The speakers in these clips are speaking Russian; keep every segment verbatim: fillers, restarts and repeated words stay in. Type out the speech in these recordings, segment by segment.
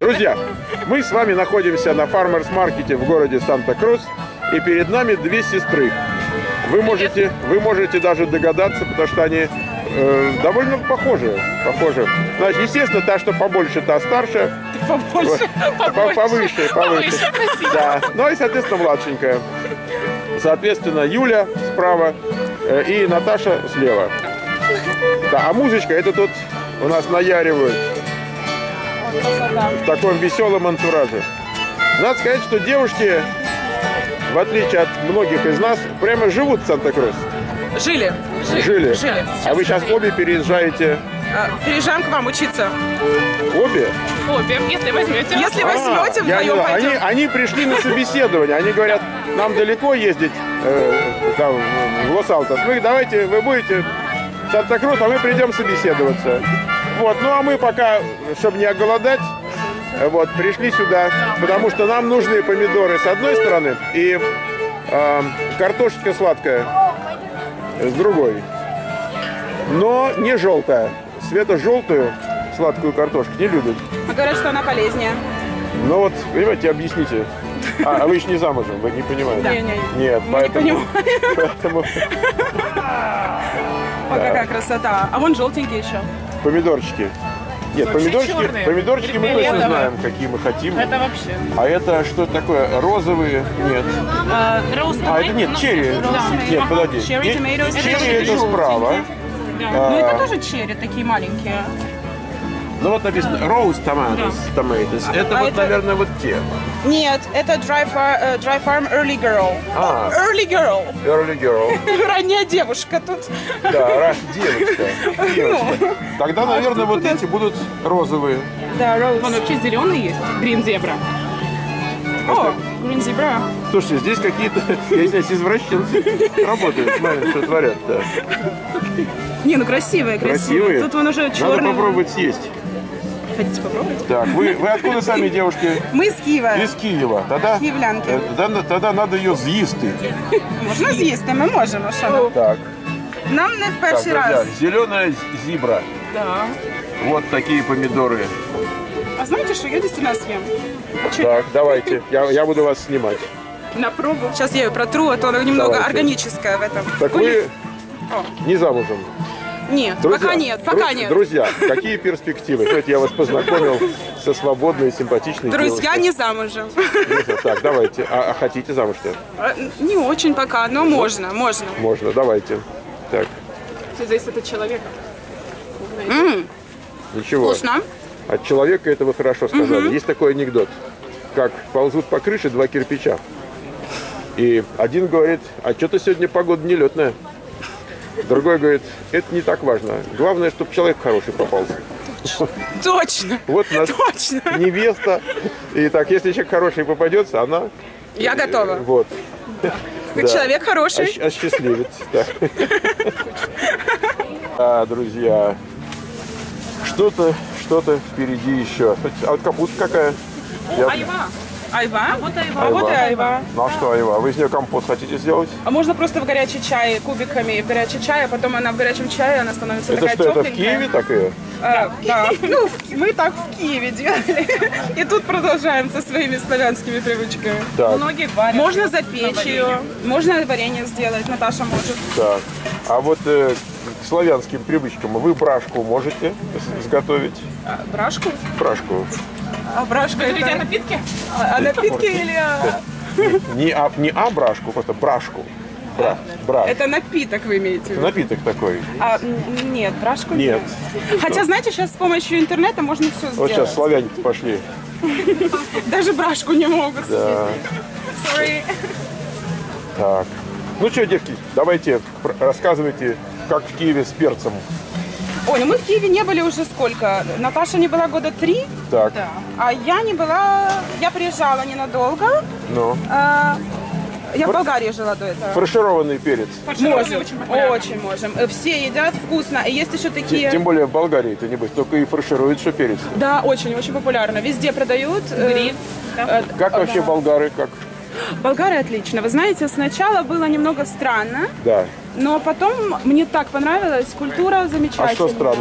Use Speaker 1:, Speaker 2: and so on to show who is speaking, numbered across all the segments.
Speaker 1: Друзья, мы с вами находимся на фармерс-маркете в городе Санта-Крус, и перед нами две сестры. Вы можете, вы можете даже догадаться, потому что они э, довольно похожи, похожи. Значит, естественно, та, что побольше, та старше.
Speaker 2: Побольше,
Speaker 1: вот,
Speaker 2: побольше,
Speaker 1: повыше, повыше.
Speaker 2: повыше,
Speaker 1: да. Ну и, соответственно, младшенькая. Соответственно, Юля справа э, и Наташа слева. Да, а музычка, это тут у нас наяривают в таком веселом антураже. Надо сказать, что девушки, в отличие от многих из нас, прямо живут в Санта-Крус.
Speaker 2: Жили. Жили.
Speaker 1: Жили.
Speaker 2: Жили.
Speaker 1: А вы сейчас обе переезжаете?
Speaker 2: А, переезжаем к вам учиться.
Speaker 1: Обе?
Speaker 2: Обе, если возьмете. Если возьмете,
Speaker 1: а,
Speaker 2: вдвоем
Speaker 1: я,
Speaker 2: пойдем.
Speaker 1: они, они пришли на собеседование. Они говорят, нам далеко ездить э, там, в Лос-Алтос. Мы давайте, вы будете в Санта-Крус, а мы придем собеседоваться. Вот, ну а мы пока, чтобы не оголодать, вот, пришли сюда, потому что нам нужны помидоры с одной стороны и э, картошечка сладкая с другой. Но не желтая. Света желтую сладкую картошку не любит.
Speaker 2: Говорят, что она полезнее.
Speaker 1: Ну вот, понимаете, объясните. А, а вы еще не замужем, вы не понимаете?
Speaker 2: Да. Не, не,
Speaker 1: Нет,
Speaker 2: мы
Speaker 1: поэтому...
Speaker 2: не понимаем.
Speaker 1: поэтому...
Speaker 2: О, какая красота. А вон желтенькие еще.
Speaker 1: Помидорчики. Нет,
Speaker 2: Вообще
Speaker 1: помидорчики,
Speaker 2: черные.
Speaker 1: помидорчики мы точно знаем, какие мы хотим.
Speaker 2: Это вообще.
Speaker 1: А это что такое? Розовые? Нет.
Speaker 2: А,
Speaker 1: А это нет, черри. Нет, подожди.
Speaker 2: Черри, tomatoes.
Speaker 1: Черри это справа.
Speaker 2: Ну это тоже черри, такие маленькие.
Speaker 1: Ну вот написано Rose Tomatoes, tomatoes. Это
Speaker 2: А
Speaker 1: вот,
Speaker 2: это-
Speaker 1: наверное, вот те.
Speaker 2: Нет, это Dry Farm, э, Dry Farm Early Girl.
Speaker 1: А.
Speaker 2: Early Girl.
Speaker 1: Early girl.
Speaker 2: Ранняя девушка тут.
Speaker 1: Да, ра- девочка. девочка. Тогда, наверное, вот эти будут розовые.
Speaker 2: Да, Rose.
Speaker 3: Вон вообще зеленый есть, Green Zebra.
Speaker 2: О, Green Zebra.
Speaker 1: Слушайте, здесь какие-то, я извиняюсь, извращенцы работают. Смотрите, что творят-то.
Speaker 2: Не, ну красивые, красивые.
Speaker 1: Красивые.
Speaker 2: Тут вон уже черный.
Speaker 1: Надо попробовать съесть.
Speaker 2: Хотите попробовать?
Speaker 1: Так, вы, вы откуда сами, девушки?
Speaker 2: Мы из Киева.
Speaker 1: Из Киева. Тогда,
Speaker 2: Киевлянки.
Speaker 1: э, тогда, тогда надо ее съесть.
Speaker 2: Можна з'їсти, ми можемо. Що нам?
Speaker 1: Так,
Speaker 2: Нам не в
Speaker 1: так,
Speaker 2: перший
Speaker 1: друзья,
Speaker 2: раз.
Speaker 1: зеленая зибра.
Speaker 2: Да.
Speaker 1: Вот такие помидоры.
Speaker 2: А знаете что, я действительно съем.
Speaker 1: Так, давайте, я, я буду вас снимать.
Speaker 2: На пробу. Сейчас я ее протру, а то она немного
Speaker 1: Давайте.
Speaker 2: органическая в этом.
Speaker 1: Так вы не замужем?
Speaker 2: Нет,
Speaker 1: Друзья,
Speaker 2: пока нет, пока
Speaker 1: дру-
Speaker 2: нет.
Speaker 1: Друзья, какие перспективы? Знаете, я вас познакомил со свободной, симпатичной
Speaker 2: Друзья,
Speaker 1: девушкой.
Speaker 2: не замужем.
Speaker 1: Так, давайте. А, а хотите замуж-то?
Speaker 2: А, Не очень пока, но можно, можно.
Speaker 1: Можно, давайте. Так,
Speaker 3: Все зависит от человека.
Speaker 2: М,
Speaker 1: ничего.
Speaker 2: Вкусно.
Speaker 1: От человека это вы хорошо сказали. Есть такой анекдот, как ползут по крыше два кирпича. И один говорит, а что-то сегодня погода нелетная. Другой говорит, это не так важно. Главное, чтобы человек хороший попался.
Speaker 2: Точно.
Speaker 1: Вот у нас
Speaker 2: Точно.
Speaker 1: невеста. И так, если человек хороший попадется, она...
Speaker 2: Я готова.
Speaker 1: Вот.
Speaker 2: Как человек хороший.
Speaker 1: Ос- Осчастливец. Да. Да, друзья. Что-то, что-то впереди еще. А вот капуста какая? Я-
Speaker 3: Айва.
Speaker 2: Айва?
Speaker 3: Вот айва.
Speaker 2: А вот и айва.
Speaker 1: Ну а что, Айва, вы из нее компот хотите сделать?
Speaker 2: А можно просто в горячий чай кубиками, в горячий чай, а потом она в горячем чае, она становится
Speaker 1: Это
Speaker 2: такая
Speaker 1: что, это в
Speaker 2: тепленькая.
Speaker 1: Киеве такое?
Speaker 2: А, да. Ну, в- мы так в Киеве делали. И тут продолжаем со своими славянскими привычками.
Speaker 1: Так,
Speaker 3: Многие варят.
Speaker 2: Можно запечь ее, можно варенье сделать, Наташа может.
Speaker 1: так. А вот э, к славянским привычкам вы брашку можете с- сготовить?
Speaker 2: А, брашку?
Speaker 1: Брашку.
Speaker 2: А брашка
Speaker 3: Вы говорите о
Speaker 2: это...
Speaker 3: напитке?
Speaker 2: А, а напитки или... а,
Speaker 1: Не, а, не а брашку, просто брашку. Бра, бра.
Speaker 2: Это напиток вы имеете в виду?
Speaker 1: Напиток такой.
Speaker 2: А, м, нет, брашку
Speaker 1: Нет.
Speaker 2: Хотя, знаете, сейчас с помощью интернета можно все
Speaker 1: Вот
Speaker 2: сделать.
Speaker 1: сейчас славяне пошли.
Speaker 2: Даже брашку не могут.
Speaker 1: Да.
Speaker 2: Sorry.
Speaker 1: Так. Ну что, девки, давайте пр- рассказывайте, как в Киеве с перцем.
Speaker 2: Ой, ну мы в Киеве не были уже сколько? Наташа не была года три,
Speaker 1: Так,
Speaker 2: а я не была... Я приезжала ненадолго.
Speaker 1: ну.
Speaker 2: а, Я в Болгарии жила до этого.
Speaker 1: Фаршированный перец.
Speaker 2: Можем,
Speaker 3: Очень популярно.
Speaker 2: очень можем. Э, Все едят вкусно. И есть еще
Speaker 1: Тем,
Speaker 2: такие...
Speaker 1: тем более в Болгарии, это небось, только и фаршируют, что перец.
Speaker 2: Да, очень, очень популярно. Везде продают. э,
Speaker 3: Гриль.
Speaker 2: э,
Speaker 1: Как
Speaker 2: э,
Speaker 1: вообще
Speaker 2: да.
Speaker 1: болгары, как?
Speaker 2: Болгары отлично. Вы знаете, сначала было немного странно,
Speaker 1: Да.
Speaker 2: но потом мне так понравилась. Культура
Speaker 1: А
Speaker 2: замечательная.
Speaker 1: что странно?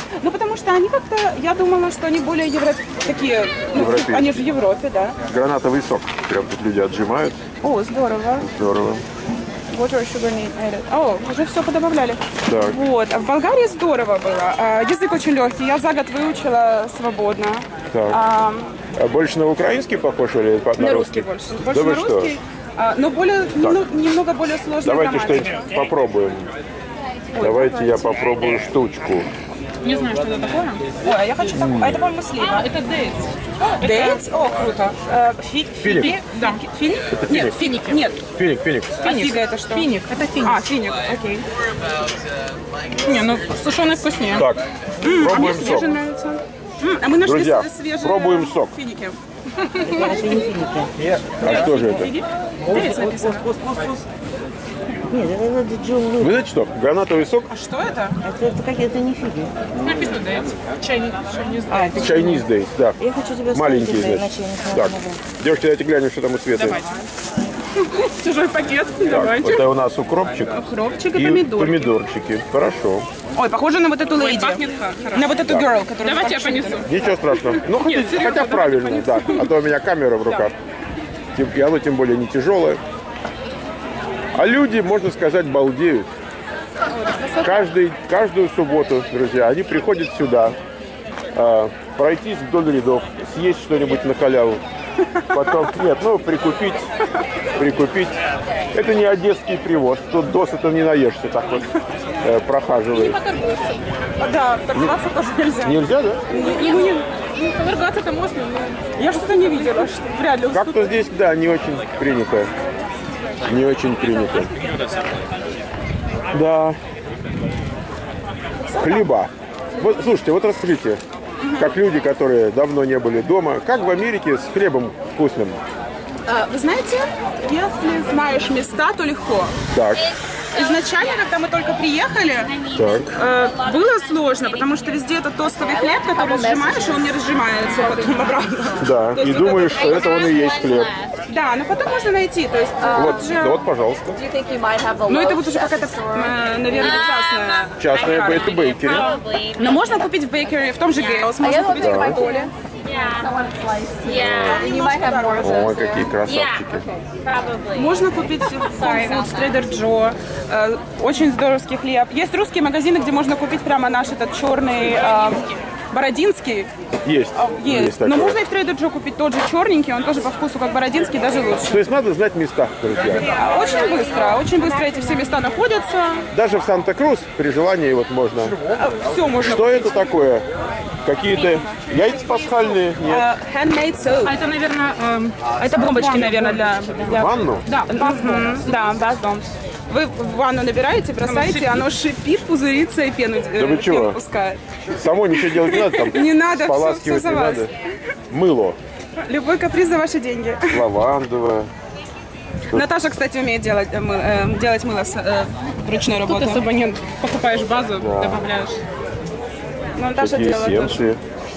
Speaker 2: Ну, потому что они как-то, я думала, что они более евро... такие, ну,
Speaker 1: Европейские.
Speaker 2: они же в Европе, да.
Speaker 1: Гранатовый сок. Прям тут люди отжимают.
Speaker 2: О, здорово.
Speaker 1: Здорово.
Speaker 2: Water, sugar, need added. О, уже все подобавляли.
Speaker 1: Так.
Speaker 2: Вот. А в Болгарии здорово было. А, язык очень легкий. Я за год выучила свободно.
Speaker 1: Так.
Speaker 2: А,
Speaker 1: А больше на украинский похож или по- на,
Speaker 2: на русский больше. Больше
Speaker 1: Да вы
Speaker 2: на
Speaker 1: что?
Speaker 2: русский. А, но более, немного, немного более сложная
Speaker 1: Давайте
Speaker 2: грамматика.
Speaker 1: что-нибудь попробуем. Давайте я попробую штучку.
Speaker 3: Не знаю, что это такое.
Speaker 2: Ой, а я хочу такую. А это, по-моему, слива.
Speaker 3: Это дейтс.
Speaker 2: Дейтс? О, круто. Э, фи-
Speaker 1: Финик.
Speaker 2: фи- Да. Финик? Нет, финики. Нет.
Speaker 1: Финик, финик.
Speaker 2: А фига это что?
Speaker 3: Финик. Это финик.
Speaker 2: А, финик, окей.
Speaker 3: Не, ну сушеный вкуснее.
Speaker 1: Так,
Speaker 2: М, а мне
Speaker 1: пробуем сок.
Speaker 2: свежий нравится. М, а мы нашли
Speaker 1: Друзья,
Speaker 2: с- свежие
Speaker 1: пробуем сок.
Speaker 2: финики.
Speaker 1: А что же это?
Speaker 2: Дейтс написано.
Speaker 4: Нет, это, это джоулу.
Speaker 1: Вы знаете что? Гранатовый сок,
Speaker 2: А что это?
Speaker 4: Это, это какие-то не фиги.
Speaker 3: Написано дейтс. Чайник. Чайник.
Speaker 4: А, это
Speaker 1: Chinese Days, да.
Speaker 4: Я хочу тебя
Speaker 1: Маленький,
Speaker 4: спросить,
Speaker 1: значит.
Speaker 4: иначе я не смогу.
Speaker 1: Так, девушки, давайте глянем, что там у Светы.
Speaker 3: Давайте.
Speaker 2: Чужой пакет.
Speaker 1: Так,
Speaker 2: Давайте.
Speaker 1: это у нас укропчик
Speaker 2: Укропчик и
Speaker 1: и
Speaker 2: помидорки.
Speaker 1: помидорчики. Хорошо.
Speaker 2: Ой, похоже на вот эту леди.
Speaker 3: Пахнет хорошо.
Speaker 2: На вот эту girl, которую
Speaker 3: Давайте я
Speaker 2: так шутит.
Speaker 3: понесу.
Speaker 1: Ничего страшного. Ну, хотя,
Speaker 3: серьезно,
Speaker 1: хотя
Speaker 3: давайте
Speaker 1: правильно, да. А то у меня камера в руках. Тем- И оно тем более не тяжелое. А люди, можно сказать, балдеют. Каждый, каждую субботу, друзья, они приходят сюда, а, пройтись вдоль рядов, съесть что-нибудь на халяву. Потом, нет, ну, прикупить, прикупить. Это не одесский привоз. Тут досыта не наешься, так вот э, прохаживает.
Speaker 2: Да, торговаться тоже нельзя.
Speaker 1: Нельзя, да?
Speaker 2: Ну, не-
Speaker 3: Ну, торгаться-то можно, но...
Speaker 2: Я что-то не видела, что вряд ли
Speaker 1: Как-то здесь, да, не очень принято. Не очень принято. Да. Хлеба. Вот, слушайте, вот расскажите, как люди, которые давно не были дома, как в Америке с хлебом вкусным?
Speaker 2: А, Вы знаете, если знаешь места, то легко.
Speaker 1: Так,
Speaker 2: Изначально, когда мы только приехали,
Speaker 1: так.
Speaker 2: э, было сложно, потому что везде этот тостовый хлеб, который сжимаешь, и он не разжимается потом обратно.
Speaker 1: Да,
Speaker 2: То
Speaker 1: и
Speaker 2: есть
Speaker 1: думаешь,
Speaker 2: вот
Speaker 1: что это он и есть хлеб.
Speaker 2: Да, но потом можно найти. То есть, э,
Speaker 1: Вот,
Speaker 2: тут же-
Speaker 1: да вот, пожалуйста.
Speaker 2: Ну, это вот уже какая-то, э, наверное, частная.
Speaker 1: Частная это бейкери.
Speaker 2: Но можно купить в бейкере, в том же Гейлс, можно купить в Кайполе.
Speaker 1: Ой, какие красавчики.
Speaker 2: Можно купить в Whole Foods, Trader Joe. Э, Очень здоровский хлеб. Есть русские магазины, где можно купить прямо наш этот черный э, бородинский.
Speaker 1: Есть.
Speaker 2: Есть. Но
Speaker 1: такое.
Speaker 2: можно и в Trader Joe купить тот же черненький, он тоже по вкусу как бородинский, даже лучше.
Speaker 1: То есть надо знать места, друзья.
Speaker 2: Очень быстро, очень быстро эти все места находятся.
Speaker 1: Даже в Санта-Крус при желании вот можно.
Speaker 2: Все можно.
Speaker 1: Что это такое? Какие-то яйца пасхальные? Нет.
Speaker 2: Э, Handmade soap.
Speaker 3: А это, наверное, эм,
Speaker 2: Это бомбочки, наверное, для... для...
Speaker 1: Ванну?
Speaker 2: Да, мгм, да, bath bombs. Вы в ванну набираете, бросаете, оно шипит, пузырится и пену, э,
Speaker 1: Да вы чего?
Speaker 2: пену пускает.
Speaker 1: Само ничего делать не надо, там
Speaker 2: Не надо, всё-
Speaker 1: споласкивать
Speaker 2: всё за
Speaker 1: не
Speaker 2: вас.
Speaker 1: надо. Мыло.
Speaker 2: Любой каприз за ваши деньги.
Speaker 1: Лавандовое.
Speaker 2: Наташа, кстати, умеет делать, э, мы- э, делать мыло с э, ручной
Speaker 3: тут
Speaker 2: работой.
Speaker 3: особо нет. Покупаешь базу, добавляешь.
Speaker 2: Но Наташа
Speaker 1: Такие
Speaker 2: делала тоже.
Speaker 1: эссенции.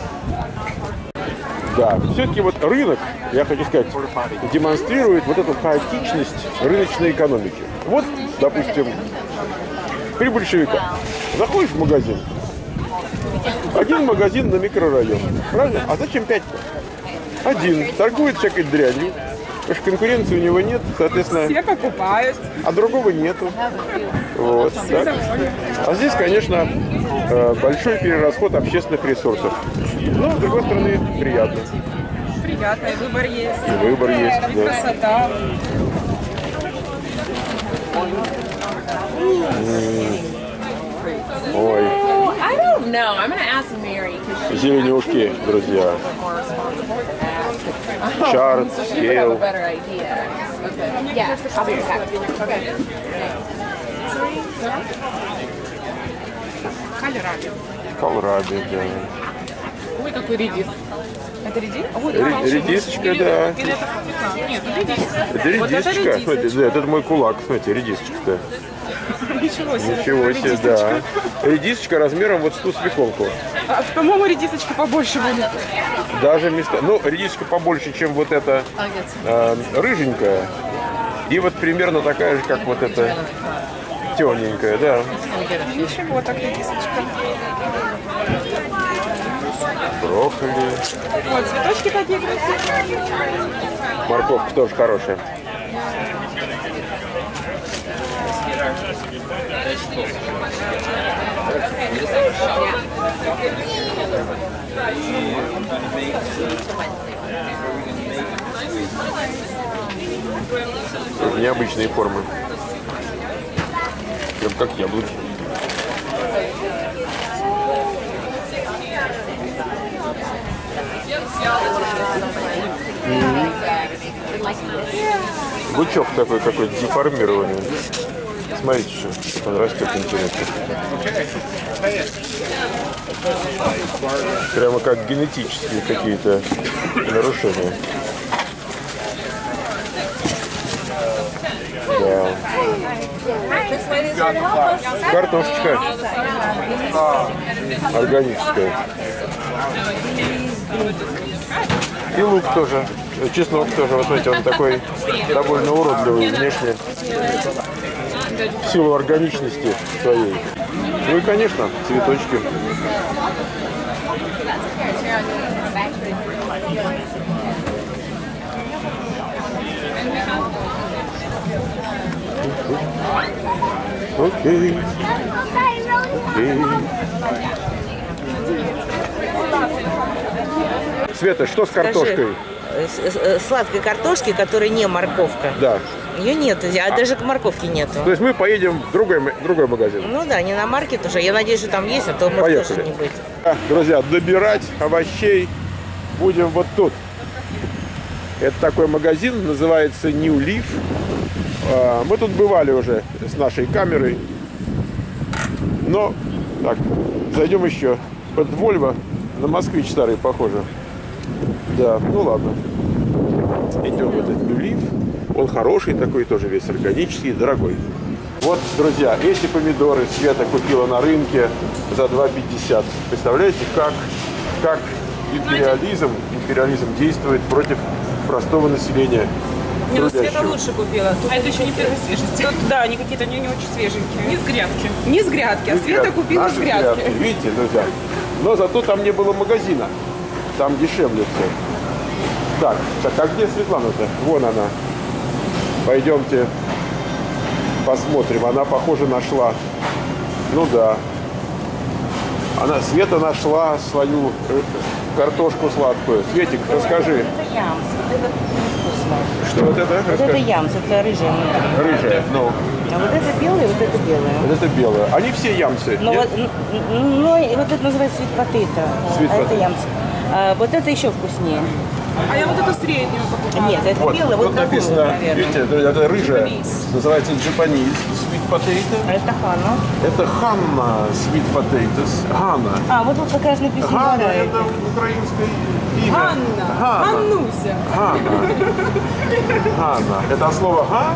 Speaker 1: Да, все-таки вот рынок, я хочу сказать, демонстрирует вот эту хаотичность рыночной экономики. Вот, допустим, при большевиках заходишь в магазин, один магазин на микрорайон, правильно? А зачем пять? Один, торгует всякой дрянью, потому что конкуренции у него нет, соответственно,
Speaker 2: Все покупают.
Speaker 1: а другого нету. Вот, так. А здесь, конечно, э, большой перерасход общественных ресурсов. Но, с другой стороны, приятно.
Speaker 2: Приятно, и выбор есть.
Speaker 1: И выбор есть,
Speaker 2: И
Speaker 1: да.
Speaker 2: красота.
Speaker 1: Ой,
Speaker 5: I don't know. I'm gonna ask Mary because
Speaker 1: зеленюшки, друзья. Чарт,
Speaker 5: she would have a
Speaker 1: скейл.
Speaker 5: better idea. Okay. Yeah, I'll be back. Okay.
Speaker 3: Кальраби.
Speaker 1: Колраби, да.
Speaker 3: Ой, какой редис.
Speaker 2: Это редис?
Speaker 1: Ре- Редисочка, да.
Speaker 3: Или это свекла? Нет, редис.
Speaker 1: Это
Speaker 2: Вот это
Speaker 1: редисочка. Смотрите,
Speaker 2: редисочка.
Speaker 1: да, это мой кулак, смотрите, редисочка-то.
Speaker 2: Ничего себе.
Speaker 1: Ничего себе, да. Редисочка размером вот с ту свеколку.
Speaker 2: А, по-моему, редисочка побольше будет.
Speaker 1: Даже места. Ну, редисочка побольше, чем вот эта э, рыженькая. И вот примерно такая же, как вот эта темненькая, да.
Speaker 2: Ничего, так редисочка.
Speaker 1: брокколи.
Speaker 2: Вот, цветочки такие красивые.
Speaker 1: Морковка тоже хорошая. Необычные формы. Прям как яблоки. М-м-м. Бычок такой какой-то деформированный. Смотрите, что он растет, интересно. Прямо как генетические какие-то нарушения. Да. Картошечка органическая. И лук тоже. Чеснок тоже. Вот смотрите, он такой довольно уродливый внешне. В силу органичности своей. Ну и, конечно, цветочки. Окей. Окей. Света, что с картошкой?
Speaker 4: Скажи, сладкой картошки, которая не морковка.
Speaker 1: Да.
Speaker 4: Ее нет, а даже к морковке нету.
Speaker 1: То есть мы поедем в другой, в другой магазин.
Speaker 4: Ну да, не на маркет уже. Я надеюсь, что там есть, а то может
Speaker 1: Поехали.
Speaker 4: тоже не быть.
Speaker 1: Друзья, добирать овощей будем вот тут. Это такой магазин, называется New Leaf. Мы тут бывали уже с нашей камерой. Но, так, зайдем еще под Volvo. На Москвич старый похоже. Да, ну ладно. Идем в этот New Leaf. Он хороший такой, тоже весь органический, дорогой. Вот, друзья, эти помидоры Света купила на рынке за два пятьдесят. Представляете, как, как империализм, империализм действует против простого населения.
Speaker 2: Не, ну Света лучше купила. Тут, а это еще не первой свежести. Тут, да, они какие-то не, не очень свеженькие.
Speaker 3: Не с грядки.
Speaker 2: Не с грядки, а
Speaker 1: Не
Speaker 2: Света
Speaker 1: грядки.
Speaker 2: купила
Speaker 1: Наши
Speaker 2: с грядки.
Speaker 1: грядки. Видите, друзья. Но зато там не было магазина. Там дешевле все. Так, так, а где Светлана-то? Вон она. Пойдемте посмотрим. Она, похоже, нашла. Ну да. Она, Света нашла свою картошку сладкую. Светик, расскажи.
Speaker 4: Это ямс, вот это вкусно.
Speaker 1: Что вот это?
Speaker 4: Вот
Speaker 1: Расскажи.
Speaker 4: это ямс, это рыжая.
Speaker 1: Рыжая, ну.
Speaker 4: А вот это белое, вот это белое.
Speaker 1: Вот это белое. Они все ямсы.
Speaker 4: Ну
Speaker 1: нет?
Speaker 4: вот, н- ну, и вот это называется sweet potato.
Speaker 1: Sweet
Speaker 4: А
Speaker 1: potato.
Speaker 4: это ямс. А вот это еще вкуснее.
Speaker 2: А я вот эту среднюю покупала.
Speaker 4: Нет, это
Speaker 1: Вот,
Speaker 4: белое, вот
Speaker 1: тут
Speaker 4: такую,
Speaker 1: написано,
Speaker 4: наверное.
Speaker 1: видите, это рыжая.
Speaker 2: Japanese.
Speaker 1: Называется Japanese sweet potato.
Speaker 4: А это хана.
Speaker 1: Это Ханна sweet potatoes. Ганна.
Speaker 4: А, вот тут как раз написано.
Speaker 1: Ганна
Speaker 4: да,
Speaker 1: это украинское имя.
Speaker 2: Ганна.
Speaker 1: Ганна.
Speaker 2: Ганнуся.
Speaker 1: Ганна. Ганна. Это от слова га?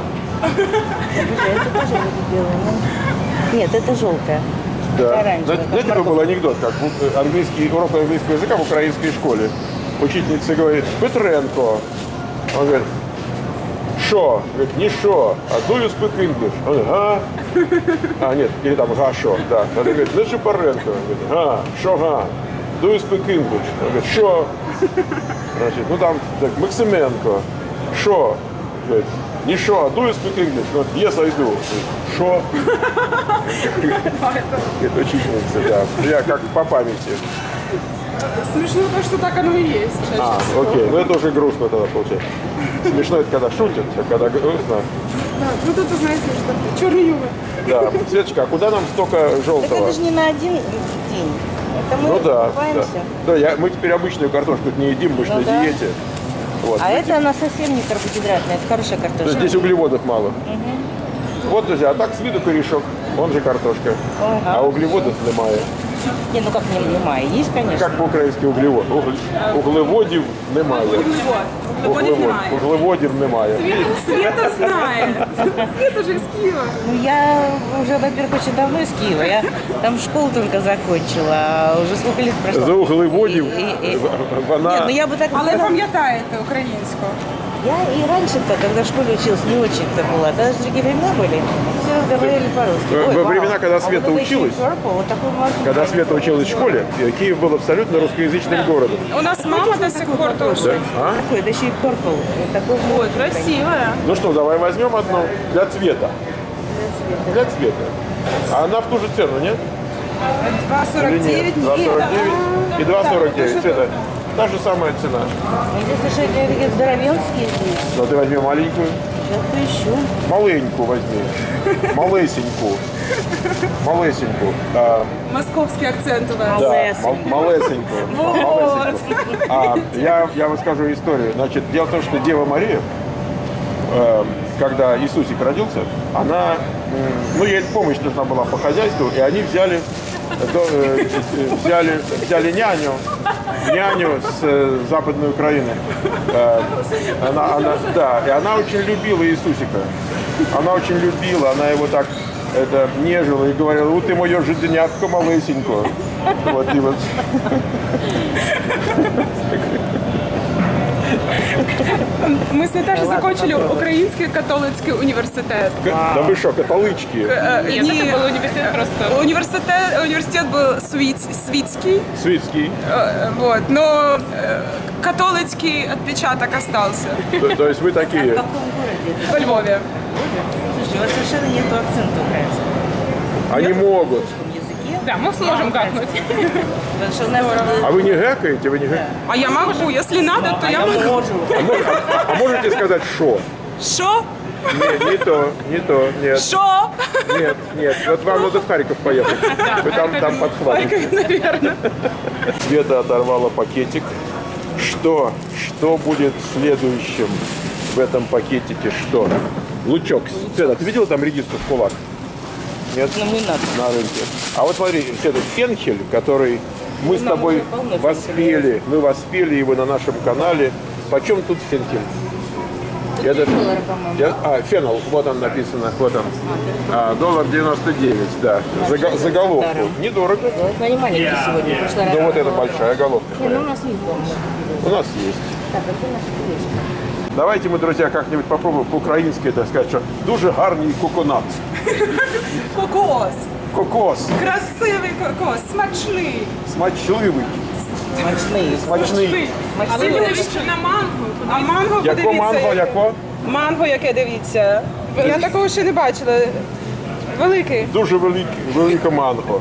Speaker 4: Это тоже вроде белое, ну. Нет, это желтое.
Speaker 1: Да.
Speaker 4: Это оранжевое,
Speaker 1: Знаете,
Speaker 4: как
Speaker 1: знаете, какой был
Speaker 4: морковка.
Speaker 1: анекдот, как в английский, урок английского языка в украинской школе. Учительница говорит, Петренко. Он говорит, шо? Говорит, не шо, а do you speak English? Он говорит, а? А, нет, или там га шо, да. Она говорит, не Шипаренко. Он говорит, га, шо га? Do you speak English? Он говорит, шо? Значит, ну там, так, Максименко. Шо? Говорит, не шо, а do you speak English? Он говорит, yes, I do. Говорит, шо? Это учительница, да. Я как по памяти.
Speaker 2: Смешно то, что так оно и есть. чаще
Speaker 1: А,
Speaker 2: всего.
Speaker 1: окей, ну это уже грустно тогда получается. Смешно это когда шутят, а когда грустно.
Speaker 2: Да, ну тут, знаете, что черный юмор.
Speaker 1: Да. Светочка, а куда нам столько
Speaker 4: Так
Speaker 1: желтого?
Speaker 4: это же не на один день. Это мы
Speaker 1: Ну да, да.
Speaker 4: покупаемся.
Speaker 1: Да, я, мы теперь обычную картошку не едим, мы же
Speaker 4: Ну
Speaker 1: на
Speaker 4: да.
Speaker 1: диете. Вот.
Speaker 4: А это она совсем не карбогидратная, это хорошая
Speaker 1: То есть
Speaker 4: картошка.
Speaker 1: здесь углеводов мало. Вот, друзья, а так с виду корешок, он же картошка.
Speaker 4: Ага.
Speaker 1: А углеводов немає.
Speaker 4: Не, ну как не немає, есть, конечно.
Speaker 1: Как по-українськи углевод? Угль- Углеводів немає.
Speaker 2: Углевод. Углеводів немає.
Speaker 1: Углеводів немає.
Speaker 2: Света знает. Света же из Киева.
Speaker 4: Ну я уже, во-первых, очень давно из Киева. Я там школу только закончила, а уже сколько лет прошло.
Speaker 1: За углеводів
Speaker 4: І- і- і-
Speaker 1: вона...
Speaker 4: Нет, ну я бы так...
Speaker 2: Але пам'ятаєте українську.
Speaker 4: Я и раньше-то, когда в школе училась, не очень-то была. Даже другие времена были, все разговаривали по-русски.
Speaker 1: Во-
Speaker 4: Ой,
Speaker 1: во
Speaker 4: вау.
Speaker 1: времена, когда
Speaker 4: А вот
Speaker 1: Света
Speaker 4: это еще
Speaker 1: училась,
Speaker 4: Purple, вот такой маршрут.
Speaker 1: Когда Света училась в школе, э, Киев был абсолютно русскоязычным городом.
Speaker 2: У нас мама до сих пор тоже.
Speaker 1: А?
Speaker 4: Такой, да еще и Purple. Вот такой
Speaker 2: Ой, красивая.
Speaker 1: Ну что, давай возьмем одну для цвета. Для цвета. А она в ту же цену, нет?
Speaker 2: два сорок
Speaker 1: Или нет?
Speaker 2: девять.
Speaker 1: два сорок девять и два сорок девять. Света, та же самая цена.
Speaker 4: Здесь совершенно такие здоровенские здесь.
Speaker 1: Но ты возьми маленькую.
Speaker 4: Сейчас поищу.
Speaker 1: Маленькую возьми. Малесенькую. Малесенькую. А,
Speaker 2: Московский акцент у вас.
Speaker 1: да,
Speaker 4: Малесенькую.
Speaker 1: мал- малесенькую. Малесенькую. А, я, я вам скажу историю. Значит, дело в том, что Дева Мария, э, когда Иисусик родился, она, м, ну, ей помощь нужна была по хозяйству, и они взяли, до- э, взяли, взяли няню, няню с э, Западной Украины. Э, она, она, да, и она очень любила Иисусика. Она очень любила, она его так это, нежила и говорила: вот ты моё жиденятко малесенько. Вот, и вот.
Speaker 2: Мы с Наташей закончили Український католицький університет.
Speaker 1: Да вы что, католички?
Speaker 2: Э,
Speaker 3: Нет,
Speaker 2: не-
Speaker 3: это был университет просто.
Speaker 2: Университет, университет был свит- свитский,
Speaker 1: Свитский.
Speaker 2: э, вот, но э, католицкий отпечаток остался
Speaker 1: То, то есть вы такие.
Speaker 4: В каком городе?
Speaker 2: во Львове.
Speaker 4: Слушай, у вас совершенно нет акцента украинского.
Speaker 1: Они могут.
Speaker 4: В русском языке.
Speaker 3: Да, мы сможем гакнуть.
Speaker 4: Потому что у нас
Speaker 1: А вы не гакаете? Вы не гакаете?
Speaker 2: А я могу, если надо, то я
Speaker 4: я
Speaker 2: могу.
Speaker 4: можу.
Speaker 1: А, мож- а- а можете сказать шо?
Speaker 2: Шо?
Speaker 1: Нет, не то, не то, нет,
Speaker 2: Шо?
Speaker 1: нет, нет. Вот вам надо в Харьков поехать. Вы там, там подхватите.
Speaker 2: Наверное.
Speaker 1: Света оторвала пакетик. Что? Что будет следующим в этом пакетике? Что? Лучок. Света, ты видела там редиску в кулак? Нет?
Speaker 4: Ну, не надо.
Speaker 1: На рынке. А вот смотри, Света, фенхель, который мы с
Speaker 4: Нам
Speaker 1: тобой
Speaker 4: уже полно
Speaker 1: воспели, мы воспели его на нашем канале. Почем тут фенхель? Я даже-
Speaker 4: доллара, по-моему.
Speaker 1: я- а, фенол, вот он написано, вот он. А, доллар девяносто девять, да. Зага- заголовку.
Speaker 4: даром.
Speaker 1: Недорого.
Speaker 4: Вот они маленькие сегодня. В прошлый раз
Speaker 1: Ну вот это
Speaker 4: была-
Speaker 1: большая головка.
Speaker 4: Не, ну у нас есть дома.
Speaker 1: У нас есть.
Speaker 4: Так, а где наши кулечки?
Speaker 1: Давайте мы, друзья, как-нибудь попробуем по-украински это сказать, что дуже гарний коконат.
Speaker 2: Кокос.
Speaker 1: Кокос.
Speaker 2: Красивий кокос, смачний.
Speaker 1: Смачливий.
Speaker 4: Смачные.
Speaker 1: Смачний.
Speaker 2: А ви подивіться на манго. А манго,
Speaker 1: Яко
Speaker 2: подивіться.
Speaker 1: манго,
Speaker 2: яке.
Speaker 1: яко?
Speaker 2: Манго, яке, дивіться. Я такого ще не бачила. Великий.
Speaker 1: Дуже велике, велике манго.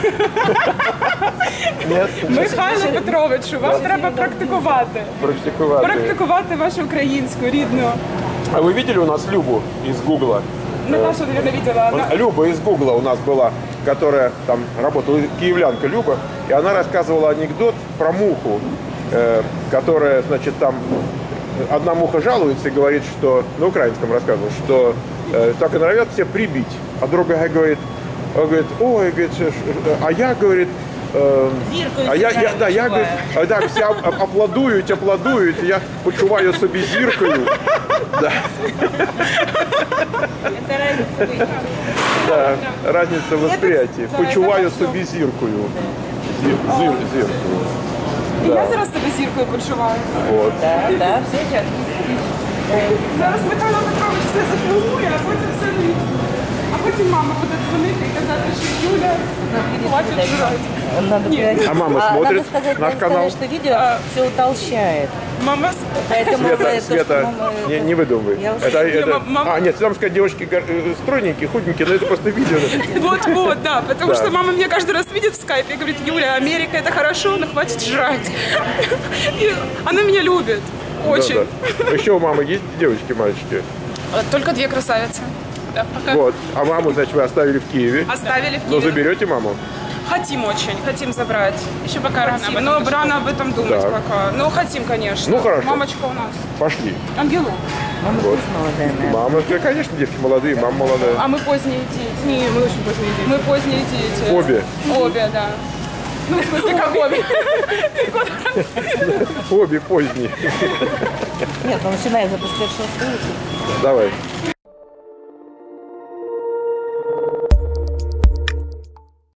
Speaker 1: Ні?
Speaker 2: Михайло Петровичу, вам треба практикувати.
Speaker 1: Практикувати.
Speaker 2: Практикувати вашу українську, рідну.
Speaker 1: А вы видели у нас Любу из Гугла?
Speaker 2: Наташа, наверное, видела.
Speaker 1: Вот
Speaker 2: Она...
Speaker 1: Люба из Гугла у нас была, которая там работала, киевлянка Люба, и она рассказывала анекдот про муху, э, которая, значит, там одна муха жалуется и говорит, что, на украинском рассказывала, что э, так и норовят все прибить, а другая говорит, говорит, ой, говорит, ш- ш- а я, говорит, э, а я, я, да, я, говорит, а, да, все ап- аплодують, аплодують, я почуваю собі зіркою. Да.
Speaker 4: Это разница.
Speaker 1: Да, разница восприятия. Почуваю собі зіркою. Зір, зір, зіркою.
Speaker 2: Я зараз себе зіркою почуваю.
Speaker 1: От.
Speaker 4: Да, да, все сейчас.
Speaker 2: Зараз Михайло Петрович все зафільмує, а потім все вийде. А потім мама буде дзвонити і казати, що Юля плаче жрать.
Speaker 4: Надо периодически-
Speaker 1: А мама смотрит
Speaker 4: надо сказать,
Speaker 1: наш
Speaker 4: надо
Speaker 1: канал?
Speaker 4: сказать, что видео все утолщает.
Speaker 2: Мама с-
Speaker 4: Поэтому
Speaker 1: Света,
Speaker 4: это, что
Speaker 1: Света,
Speaker 4: мама-
Speaker 1: не, не выдумывай.
Speaker 4: Я уже-
Speaker 1: Это, это-
Speaker 2: мам-
Speaker 1: А, нет, там сказать, девушки гор- э, стройненькие, худенькие, но это просто видео.
Speaker 2: Вот-вот, да, потому
Speaker 1: Да.
Speaker 2: что мама меня каждый раз видит в скайпе и говорит, Юля, Америка это хорошо, но хватит жрать. И она меня любит, очень.
Speaker 1: Да, да. Еще у мамы есть девочки, мальчики?
Speaker 2: Только две красавицы. Да, пока.
Speaker 1: Вот. А маму, значит, вы оставили в Киеве.
Speaker 2: Оставили в
Speaker 1: Но
Speaker 2: Киеве.
Speaker 1: заберете маму?
Speaker 2: Хотим очень, хотим забрать.
Speaker 3: Еще пока рано об
Speaker 2: Хотим,
Speaker 3: этом
Speaker 2: но
Speaker 3: даже
Speaker 2: рано об этом думать
Speaker 1: Так.
Speaker 2: пока. Ну, хотим, конечно.
Speaker 1: Ну, хорошо.
Speaker 2: Мамочка у нас.
Speaker 1: Пошли.
Speaker 2: Ангелок.
Speaker 4: Мама тоже молодая, наверное.
Speaker 1: Мама, да, конечно, девки молодые, мама молодая.
Speaker 2: А мы поздние дети. Не, мы очень поздние дети. Мы поздние дети.
Speaker 1: Обе.
Speaker 2: Обе, да. Ну, в смысле, как обе?
Speaker 1: Обе поздние.
Speaker 4: Нет, ну начинаем запускать шоу.
Speaker 1: Давай.